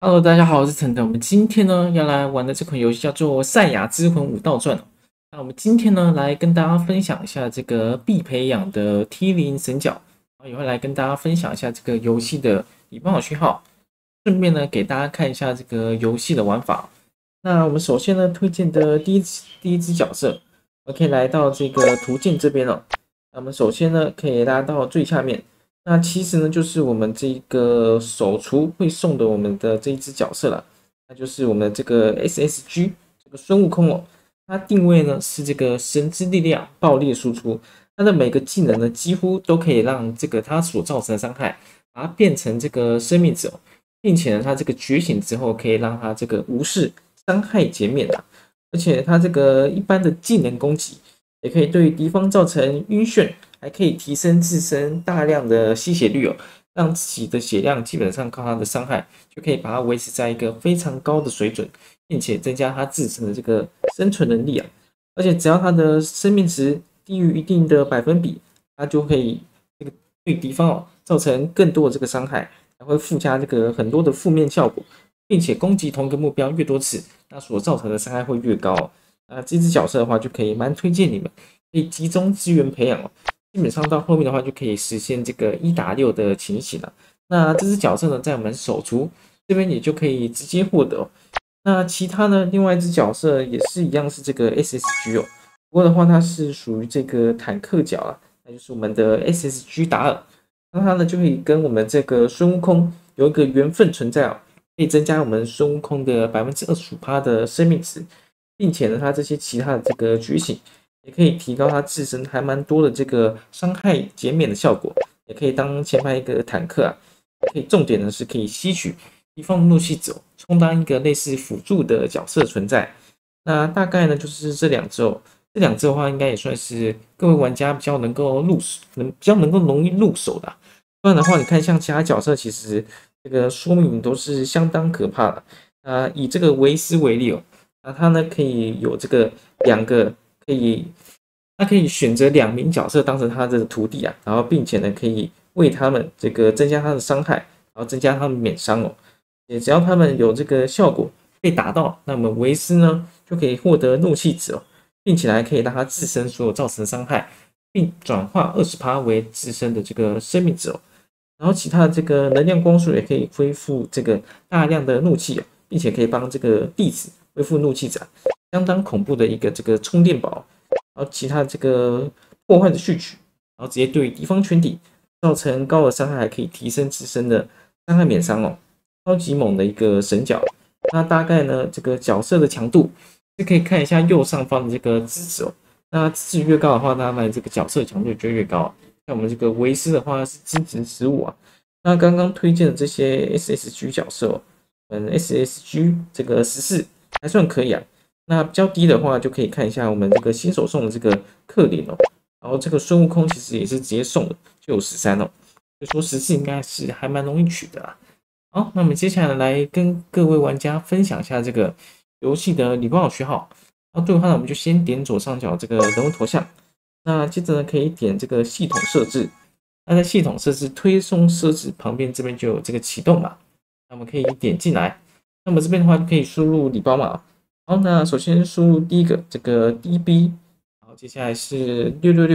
Hello，大家好，我是陈腾。我们今天呢要来玩的这款游戏叫做《赛亚之魂武道传》。那我们今天呢来跟大家分享一下这个必培养的 T0神角，然后也会来跟大家分享一下这个游戏的礼貌序号，顺便呢给大家看一下这个游戏的玩法。那我们首先呢推荐的第一只角色，我可以来到这个图鉴这边哦。那我们首先呢可以拉到最下面。那其实呢，就是我们这个手厨会送的我们的这一只角色了，那就是我们的这个 SSG 这个孙悟空哦。它定位呢是这个神之力量爆裂输出，它的每个技能呢几乎都可以让这个它所造成的伤害，把它变成这个生命值哦，并且呢，它这个觉醒之后可以让它这个无视伤害减免啊，而且它这个一般的技能攻击也可以对敌方造成晕眩。还可以提升自身大量的吸血率哦，让自己的血量基本上靠它的伤害就可以把它维持在一个非常高的水准，并且增加它自身的这个生存能力啊。而且只要它的生命值低于一定的百分比，它就可以这个对敌方造成更多的这个伤害，还会附加这个很多的负面效果，并且攻击同一个目标越多次，那所造成的伤害会越高哦。那这只角色的话，就可以蛮推荐你们可以集中资源培养哦。基本上到后面的话，就可以实现这个1打6的情形了。那这只角色呢，在我们手厨这边也就可以直接获得哦。那其他呢，另外一只角色也是一样是这个 SSG 哦，不过的话，它是属于这个坦克角啊，那就是我们的 SSG 达尔。那它呢，就可以跟我们这个孙悟空有一个缘分存在哦，可以增加我们孙悟空的25%的生命值，并且呢，它这些其他的这个觉醒。也可以提高它自身还蛮多的这个伤害减免的效果，也可以当前排一个坦克啊，也可以重点呢是可以吸取敌方的怒气值，充当一个类似辅助的角色存在。那大概呢就是这两只哦，这两只的话应该也算是各位玩家比较能够入手，比较能够容易入手的啊。不然的话，你看像其他角色，其实这个说明都是相当可怕的。以这个维斯为例哦，那他呢可以有这个两个。他可以选择2名角色当成他的徒弟啊，然后并且呢，可以为他们这个增加他的伤害，然后增加他们免伤哦。也只要他们有这个效果被达到，那么维斯呢就可以获得怒气值哦，并且还可以让他自身所有造成的伤害，并转化20%为自身的这个生命值哦。然后其他的这个能量光束也可以恢复这个大量的怒气哦，并且可以帮这个弟子恢复怒气值啊。相当恐怖的一个这个充电宝，然后其他这个破坏的序曲，然后直接对敌方全体造成高额伤害，还可以提升自身的伤害免伤哦，超级猛的一个神角。那大概呢，这个角色的强度是可以看一下右上方的这个资质哦。那资质越高的话，那么这个角色强度就越高。像我们这个维斯的话是资质15啊。那刚刚推荐的这些 SSG 角色哦，SSG 这个14还算可以啊。那比较低的话，就可以看一下我们这个新手送的这个克林哦，然后这个孙悟空其实也是直接送的，就有13哦，所以说14应该是还蛮容易取的啦。好，那我们接下来跟各位玩家分享一下这个游戏的礼貌序号。然后对的话呢，我们就先点左上角这个人物头像，那接着呢可以点这个系统设置，那在系统设置推送设置旁边这边就有这个启动码，那我们可以点进来，那么这边的话就可以输入礼包码。好，那首先输入第一个这个 DB， 然后接下来是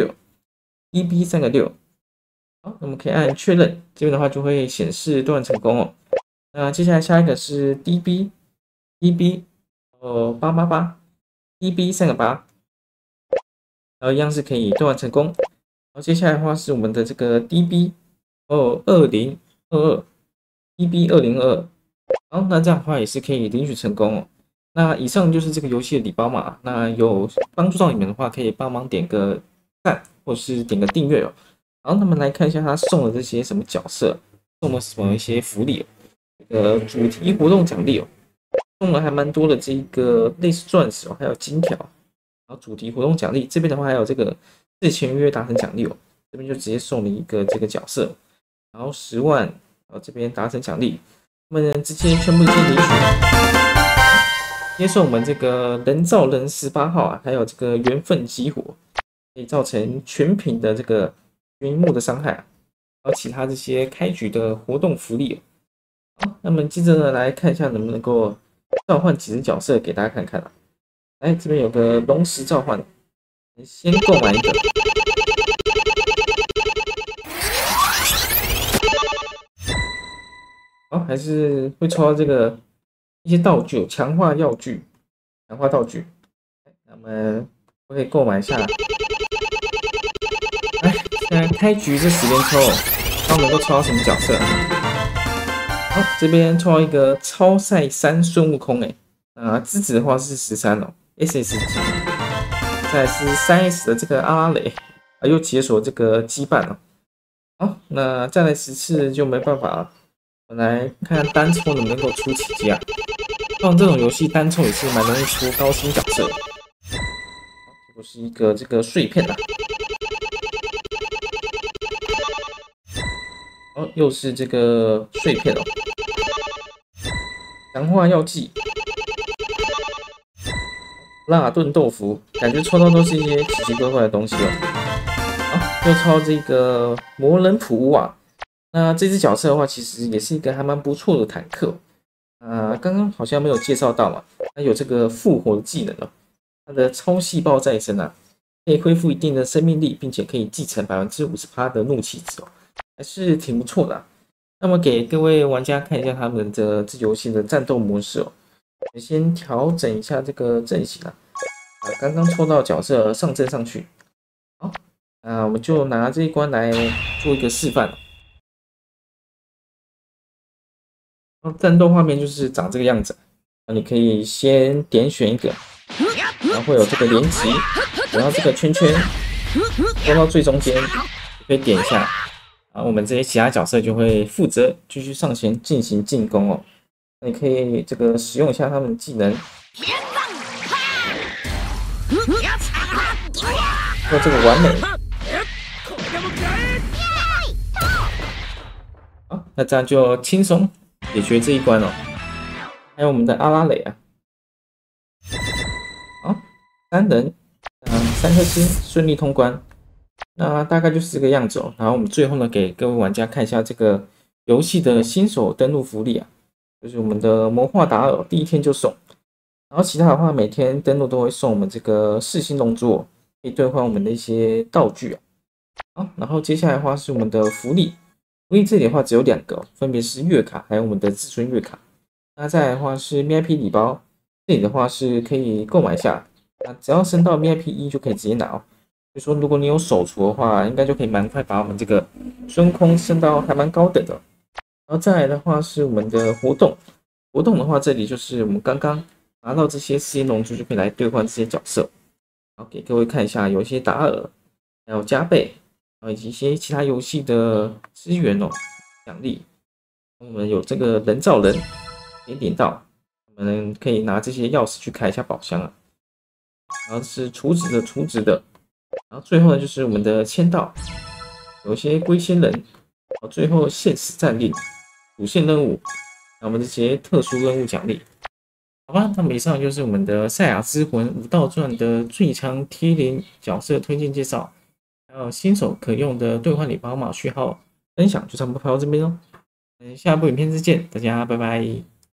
666，DB 3个6。好，那么可以按确认，这边的话就会显示断成功哦。那接下来下一个是 DB 888，DB 3个8，然后一样是可以断成功。然后接下来的话是我们的这个 DB 2022，DB 2022。好，那这样的话也是可以领取成功哦。那以上就是这个游戏的礼包码，那有帮助到你们的话，可以帮忙点个赞，或是点个订阅哦。好，那么来看一下他送的这些什么角色，送了什么一些福利哦。主题活动奖励哦，送了还蛮多的这个类似钻石哦，还有金条。然后主题活动奖励这边的话，还有这个自签约达成奖励哦，这边就直接送了一个这个角色，然后10万，然后这边达成奖励，那么直接全部直接领取。接受我们这个人造人18号啊，还有这个缘分激活，可以造成全屏的这个屏幕的伤害啊，还有其他这些开局的活动福利好，那么接着呢，来看一下能不能够召唤几只角色给大家看看啊。来，这边有个龙石召唤，先购买一个。好，还是会抽到这个一些道具，强化药具、强化道具。那么我可以购买一下。来，现在开局这时间抽，看能够抽到什么角色。好，这边抽到一个超赛3孙悟空，资质的话是13哦，SS 级。再来是3S 的这个阿拉蕾，又解锁这个羁绊哦。好，那再来10次就没办法了。我们来看看单抽能不能够出奇迹啊！像这种游戏单抽也是蛮容易出高星角色的。这不是一个这个碎片啊。哦，又是这个碎片哦。强化药剂，辣炖豆腐，感觉抽到都是一些奇奇怪怪的东西哦。好，又抽这个魔人普乌啊。那这只角色的话，其实也是一个还蛮不错的坦克。刚刚好像没有介绍到嘛，它有这个复活的技能哦。它的超细胞再生啊，可以恢复一定的生命力，并且可以继承50%的怒气值哦，还是挺不错的啊。那么给各位玩家看一下他们的这游戏的战斗模式哦。我先调整一下这个阵型啊，刚刚抽到角色上阵上去。好，我们就拿这一关来做一个示范。战斗画面就是长这个样子，那你可以先点选一个，然后会有这个连击，然后这个圈圈拖到最中间，可以点一下，然后我们这些其他角色就会负责继续上前进行进攻哦。那你可以这个使用一下他们的技能，做这个完美。好，那这样就轻松解决这一关哦。还有我们的阿拉蕾啊，好，3人，3颗星顺利通关。那大概就是这个样子哦。然后我们最后呢，给各位玩家看一下这个游戏的新手登录福利啊，就是我们的魔化达尔第1天就送，然后其他的话每天登录都会送我们这个4星龙珠，可以兑换我们的一些道具啊。好，然后接下来的话是我们的福利，福利这里的话只有2个，分别是月卡还有我们的至尊月卡。那再来的话是 VIP 礼包，这里的话是可以购买一下，只要升到 VIP 1就可以直接拿哦。就说如果你有手厨的话，应该就可以蛮快把我们这个孙悟空升到还蛮高等的。然后再来的话是我们的活动，活动的话这里就是我们刚刚拿到这些4星龙珠就可以来兑换这些角色。好，给各位看一下，有一些达尔，还有加倍，以及一些其他游戏的资源哦，奖励。我们有这个人造人，点到，我们可以拿这些钥匙去开一下宝箱啊。然后是储值的，储值的。然后最后呢，就是我们的签到，有一些龟仙人，然后最后限时战令、主线任务，那我们这些特殊任务奖励，好吧？那么以上就是我们的《赛亚之魂武道传》的最强贴灵角色推荐介绍，还有新手可用的兑换礼包码序号分享，就差不多到这边喽。下部影片再见，大家拜拜。